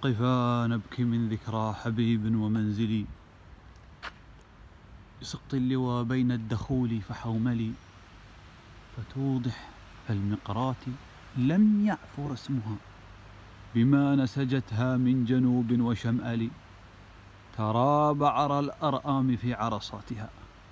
قفا نبكي من ذكرى حبيب ومنزلي، بسقط اللوى بين الدخول فحوملي، فتوضح فالمقرات لم يعفر اسمها، بما نسجتها من جنوب وشمال، ترى بعر الأرآم في عرصاتها،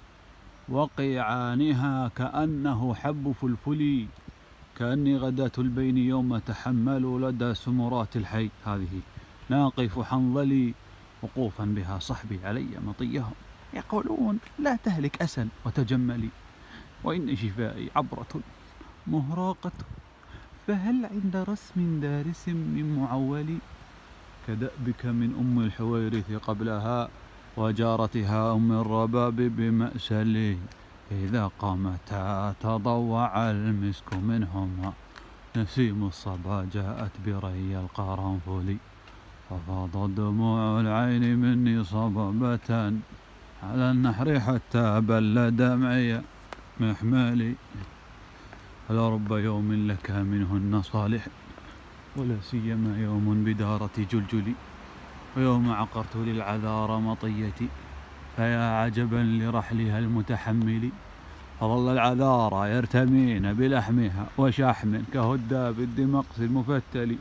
وقيعانها كأنه حب فلفل، كأني غداة البين يوم تحمل لدى سمرات الحي. هذه ناقف حنظلي وقوفا بها صحبي علي مطيهم، يقولون لا تهلك أسا وتجملي، وإن شفائي عبرة مهراقة، فهل عند رسم دارس من معول، كدأبك من أم الحويرث قبلها، وجارتها أم الرباب بمأسلي، إذا قامتا تضوع المسك منهما، نسيم الصبا جاءت بري القرنفل، ففاضت دموع العين مني صبابة على النحر حتى بل دمعي محملي، لرب يوم لك منهن صالح، ولا سيما يوم بدارة جلجلي، ويوم عقرت للعذار مطيتي، فيا عجبا لرحلها المتحمل، فظل العذارى يرتمين بلحمها وشحم كهداب الدمقس المفتل،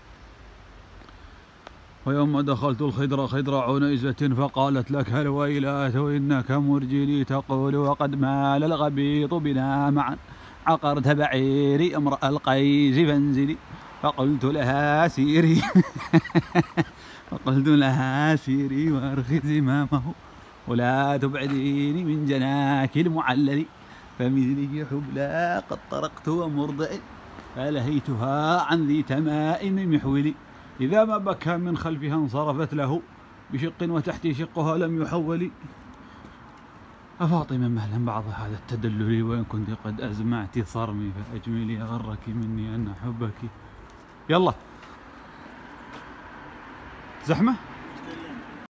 ويوم دخلت الخدر خدر عنيزة فقالت لك الويلات إنك مرجلي، تقول وقد مال الغبيط بنا معا، عقرت بعيري امرأ القيس فانزلي، فقلت لها سيري فقلت لها سيري وارخي زمامه، ولا تبعديني من جناك المعلل، فمثلي حبلى قد طرقت ومرضع، فلهيتها عن ذي تمائم محولي، إذا ما بكى من خلفها انصرفت له بشق وتحتي شقها لم يحول، أفاطمة مهلا بعض هذا التدلل، وإن كنت قد أزمعت صرمي فأجملي، أغرك مني أن حبك. يلا زحمة.